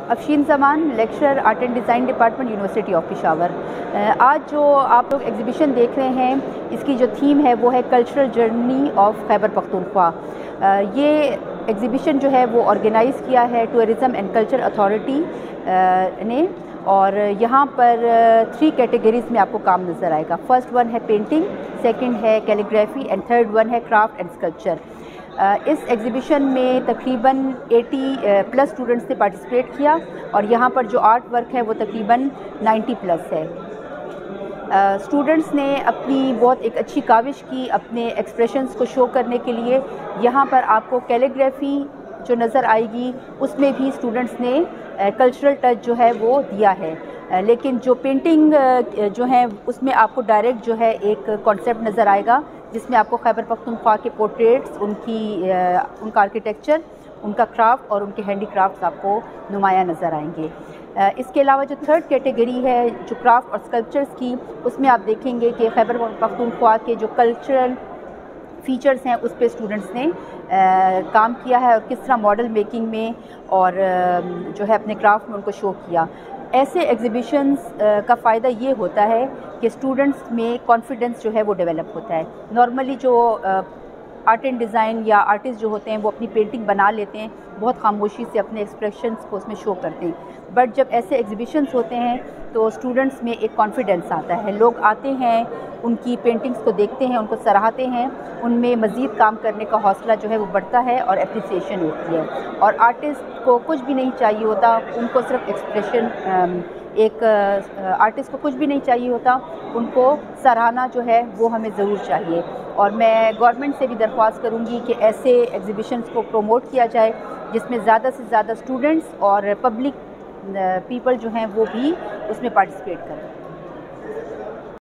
Afshin Zaman, lecturer art and design department, university of Peshawar. آج جو آپ لوگ ایگزیبیشن دیکھ رہے ہیں، اس کی جو تھیم ہے وہ ہے cultural journey of Khyber Pakhtunkhwa. یہ ایگزیبیشن جو ہے وہ آرگنائز کیا ہے ٹورزم اینڈ کلچر اتھارٹی نے، اور یہاں پر 3 کیٹیگریز میں آپ کو کام نظر آئے گا۔ فرسٹ ون ہے پینٹنگ، سیکنڈ ہے کیلیگرافی، اینڈ تھرڈ ون ہے کرافٹ اینڈ اسکلپچر۔ اس ایگزیبیشن میں تقریباً 80+ اسٹوڈنٹس نے پارٹیسپیٹ کیا، اور یہاں پر جو آرٹ ورک ہے وہ تقریباً 90+ ہے۔ اسٹوڈنٹس نے اپنی بہت ایک اچھی کاوش کی اپنے ایکسپریشنز کو شو کرنے کے لیے۔ یہاں پر آپ کو کیلیگرافی جو نظر آئے گی، اس میں بھی اسٹوڈنٹس نے کلچرل ٹچ جو ہے وہ دیا ہے، لیکن جو پینٹنگ جو ہے اس میں آپ کو ڈائریکٹ جو ہے ایک کانسیپٹ نظر آئے گا، جس میں آپ کو خیبر پختونخوا کے پورٹریٹس، ان کا آرکیٹیکچر، ان کا کرافٹ اور ان کے ہینڈی کرافٹس آپ کو نمایاں نظر آئیں گے۔ اس کے علاوہ جو تھرڈ کیٹیگری ہے جو کرافٹ اور اسکلپچرز کی، اس میں آپ دیکھیں گے کہ خیبر پختونخوا کے جو کلچرل فیچرز ہیں اس پہ اسٹوڈنٹس نے کام کیا ہے، اور کس طرح ماڈل میکنگ میں اور جو ہے اپنے کرافٹ میں ان کو شو کیا۔ ایسے ایگزیبیشنز کا فائدہ یہ ہوتا ہے کہ اسٹوڈنٹس میں کانفیڈنس جو ہے وہ ڈیولپ ہوتا ہے۔ نارملی جو آرٹ اینڈ ڈیزائن یا آرٹسٹ جو ہوتے ہیں وہ اپنی پینٹنگ بنا لیتے ہیں، بہت خاموشی سے اپنے ایکسپریشنز کو اس میں شو کرتے ہیں، بٹ جب ایسے ایگزیبیشنز ہوتے ہیں تو اسٹوڈنٹس میں ایک کانفیڈنس آتا ہے۔ لوگ آتے ہیں، ان کی پینٹنگز کو دیکھتے ہیں، ان کو سراہتے ہیں، ان میں مزید کام کرنے کا حوصلہ جو ہے وہ بڑھتا ہے اور اپریسیشن ہوتی ہے۔ اور آرٹسٹ کو کچھ بھی نہیں چاہیے ہوتا، ان کو صرف ایکسپریشن، ایک آرٹسٹ کو کچھ بھی نہیں چاہیے ہوتا، ان کو سراہنا جو ہے وہ ہمیں ضرور چاہیے۔ اور میں گورنمنٹ سے بھی درخواست کروں گی کہ ایسے ایگزیبیشنز کو پروموٹ کیا جائے، جس میں زیادہ سے زیادہ اسٹوڈنٹس اور پبلک پیپل جو ہیں وہ بھی اس میں پارٹیسپیٹ کریں۔